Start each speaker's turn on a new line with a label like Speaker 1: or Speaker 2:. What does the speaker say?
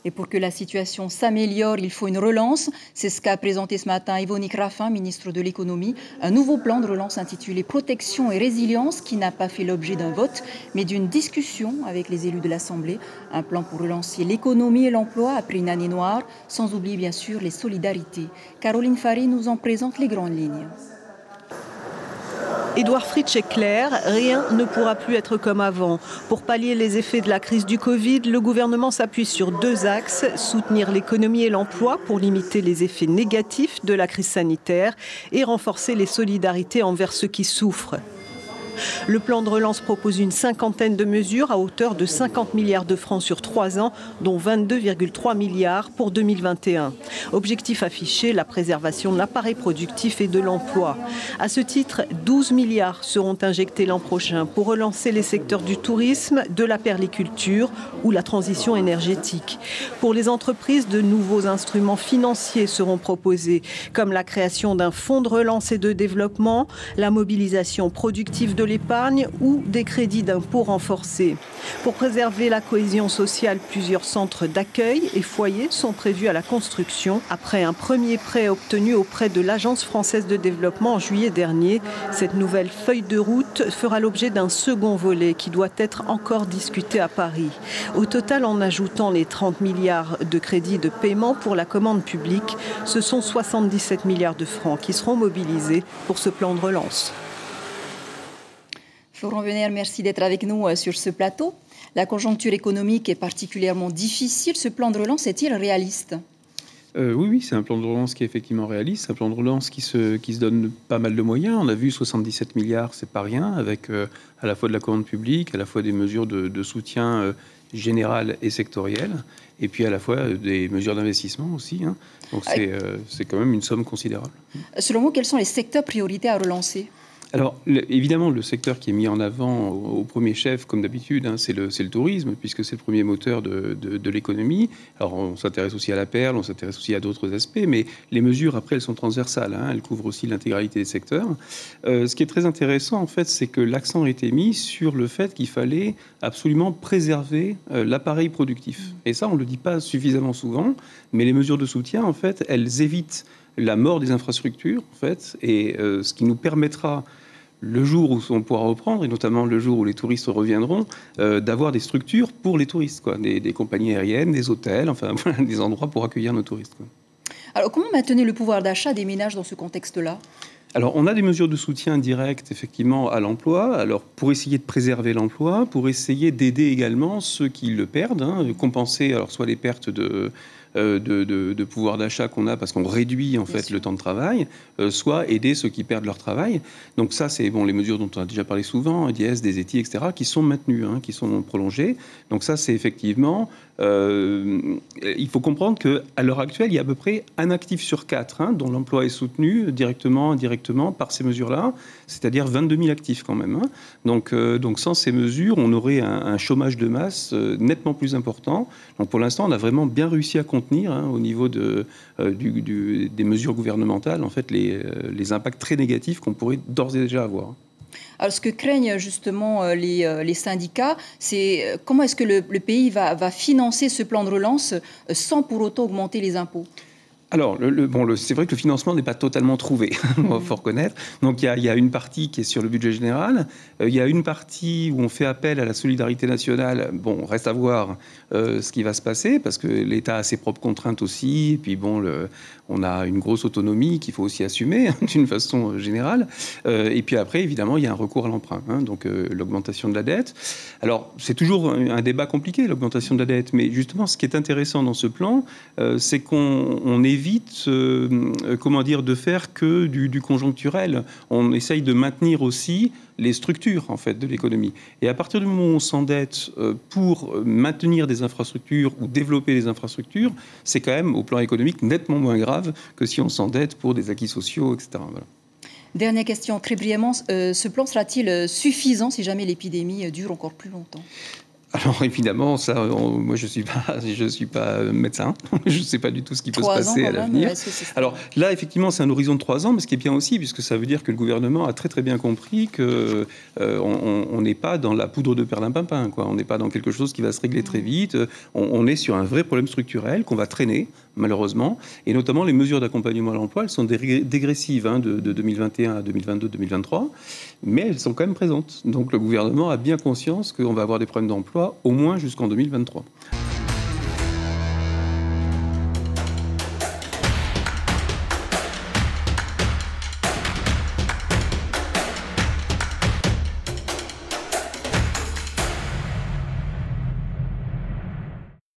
Speaker 1: Et pour que la situation s'améliore, il faut une relance. C'est ce qu'a présenté ce matin Yvonne Raffin, ministre de l'économie. Un nouveau plan de relance intitulé Protection et résilience qui n'a pas fait l'objet d'un vote, mais d'une discussion avec les élus de l'Assemblée. Un plan pour relancer l'économie et l'emploi après une année noire, sans oublier bien sûr les solidarités. Caroline Faré nous en présente les grandes lignes.
Speaker 2: Édouard Fritsch est clair, rien ne pourra plus être comme avant. Pour pallier les effets de la crise du Covid, le gouvernement s'appuie sur 2 axes, soutenir l'économie et l'emploi pour limiter les effets négatifs de la crise sanitaire et renforcer les solidarités envers ceux qui souffrent. Le plan de relance propose une 50aine de mesures à hauteur de 50 milliards de francs sur 3 ans, dont 22,3 milliards pour 2021. Objectif affiché, la préservation de l'appareil productif et de l'emploi. À ce titre, 12 milliards seront injectés l'an prochain pour relancer les secteurs du tourisme, de la perliculture ou la transition énergétique. Pour les entreprises, de nouveaux instruments financiers seront proposés, comme la création d'un fonds de relance et de développement, la mobilisation productive de l'épargne ou des crédits d'impôt renforcés. Pour préserver la cohésion sociale, plusieurs centres d'accueil et foyers sont prévus à la construction. Après un premier prêt obtenu auprès de l'Agence française de développement en juillet dernier, cette nouvelle feuille de route fera l'objet d'un second volet qui doit être encore discuté à Paris. Au total, en ajoutant les 30 milliards de crédits de paiement pour la commande publique, ce sont 77 milliards de francs qui seront mobilisés pour ce plan de relance.
Speaker 1: Florent Wenner, merci d'être avec nous sur ce plateau. La conjoncture économique est particulièrement difficile. Ce plan de relance est-il réaliste ?
Speaker 3: Oui, c'est un plan de relance qui est effectivement réaliste. C'est un plan de relance qui se donne pas mal de moyens. On a vu 77 milliards, c'est pas rien, avec à la fois de la commande publique, à la fois des mesures de soutien général et sectoriel, et puis à la fois des mesures d'investissement aussi. Hein. Donc c'est quand même une somme considérable.
Speaker 1: Selon vous, quels sont les secteurs prioritaires à relancer ?
Speaker 3: Alors, évidemment, le secteur qui est mis en avant au premier chef, comme d'habitude, hein, c'est le tourisme, puisque c'est le premier moteur de l'économie. Alors, on s'intéresse aussi à la perle, on s'intéresse aussi à d'autres aspects, mais les mesures, après, elles sont transversales. Hein, elles couvrent aussi l'intégralité des secteurs. Ce qui est très intéressant, en fait, c'est que l'accent a été mis sur le fait qu'il fallait absolument préserver l'appareil productif. Et ça, on ne le dit pas suffisamment souvent, mais les mesures de soutien, en fait, elles évitent la mort des infrastructures, en fait, et ce qui nous permettra, le jour où on pourra reprendre, et notamment le jour où les touristes reviendront, d'avoir des structures pour les touristes, quoi, des compagnies aériennes, des hôtels, enfin voilà, des endroits pour accueillir nos touristes, quoi.
Speaker 1: Alors, comment maintenir le pouvoir d'achat des ménages dans ce contexte-là ?
Speaker 3: Alors, on a des mesures de soutien direct, effectivement, à l'emploi. Alors, pour essayer de préserver l'emploi, pour essayer d'aider également ceux qui le perdent, hein, compenser, alors, soit les pertes de pouvoir d'achat qu'on a parce qu'on réduit en fait le temps de travail, soit aider ceux qui perdent leur travail. Donc ça, c'est bon, les mesures dont on a déjà parlé souvent, DIES, des ETI, etc., qui sont maintenues, hein, qui sont prolongées. Donc ça, c'est effectivement... il faut comprendre qu'à l'heure actuelle, il y a à peu près un actif sur 4 hein, dont l'emploi est soutenu directement, indirectement par ces mesures-là, c'est-à-dire 22 000 actifs quand même. Hein. Donc sans ces mesures, on aurait un chômage de masse nettement plus important. Donc pour l'instant, on a vraiment bien réussi à contenir hein, au niveau des mesures gouvernementales, en fait, les impacts très négatifs qu'on pourrait d'ores et déjà avoir.
Speaker 1: Alors, ce que craignent justement les syndicats, c'est comment est-ce que le pays va financer ce plan de relance sans pour autant augmenter les impôts ?
Speaker 3: Alors, c'est vrai que le financement n'est pas totalement trouvé, il faut reconnaître. Donc, il y a une partie qui est sur le budget général. Il y a une partie où on fait appel à la solidarité nationale. Bon, reste à voir ce qui va se passer, parce que l'État a ses propres contraintes aussi. Et puis, bon, on a une grosse autonomie qu'il faut aussi assumer, d'une façon générale. Et puis après, évidemment, il y a un recours à l'emprunt, hein, donc l'augmentation de la dette. Alors, c'est toujours un débat compliqué, l'augmentation de la dette. Mais justement, ce qui est intéressant dans ce plan, c'est qu'on évite de faire que du conjoncturel. On essaye de maintenir aussi les structures en fait de l'économie. Et à partir du moment où on s'endette pour maintenir des infrastructures ou développer des infrastructures, c'est quand même au plan économique nettement moins grave que si on s'endette pour des acquis sociaux, etc. Voilà.
Speaker 1: Dernière question, très brièvement, ce plan sera-t-il suffisant si jamais l'épidémie dure encore plus longtemps ?
Speaker 3: Alors évidemment, moi je suis pas médecin, je ne sais pas du tout ce qui peut se passer à l'avenir. Alors là, effectivement, c'est un horizon de 3 ans, mais ce qui est bien aussi, puisque ça veut dire que le gouvernement a très très bien compris que on n'est pas dans la poudre de perlimpinpin, quoi. On n'est pas dans quelque chose qui va se régler très vite. On est sur un vrai problème structurel qu'on va traîner, malheureusement, et notamment les mesures d'accompagnement à l'emploi, elles sont dégressives de 2021 à 2022-2023, mais elles sont quand même présentes. Donc le gouvernement a bien conscience qu'on va avoir des problèmes d'emploi au moins jusqu'en 2023.